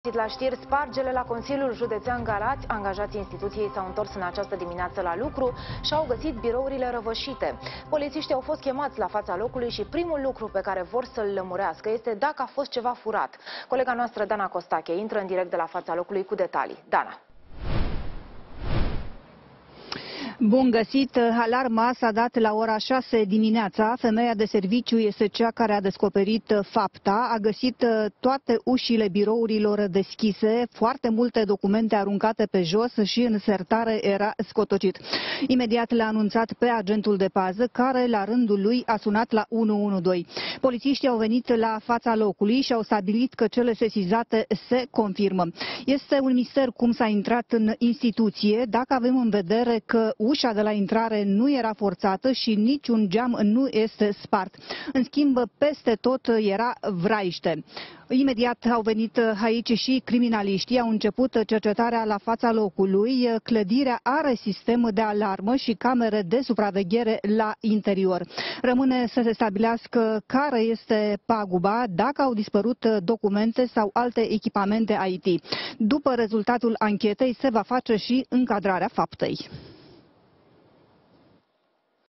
La știri, spargele la Consiliul Județean Galați, angajații instituției s-au întors în această dimineață la lucru și au găsit birourile răvășite. Polițiștii au fost chemați la fața locului și primul lucru pe care vor să-l lămurească este dacă a fost ceva furat. Colega noastră, Dana Costache, intră în direct de la fața locului cu detalii. Dana. Bun găsit! Alarma s-a dat la ora 6 dimineața. Femeia de serviciu este cea care a descoperit fapta. A găsit toate ușile birourilor deschise, foarte multe documente aruncate pe jos și în sertare era scotocit. Imediat le-a anunțat pe agentul de pază, care la rândul lui a sunat la 112. Polițiștii au venit la fața locului și au stabilit că cele sesizate se confirmă. Este un mister cum s-a intrat în instituție, dacă avem în vedere că ușa de la intrare nu era forțată și niciun geam nu este spart. În schimb, peste tot era vraiște. Imediat au venit aici și criminaliștii, au început cercetarea la fața locului. Clădirea are sistem de alarmă și camere de supraveghere la interior. Rămâne să se stabilească care este paguba, dacă au dispărut documente sau alte echipamente IT. După rezultatul anchetei se va face și încadrarea faptei.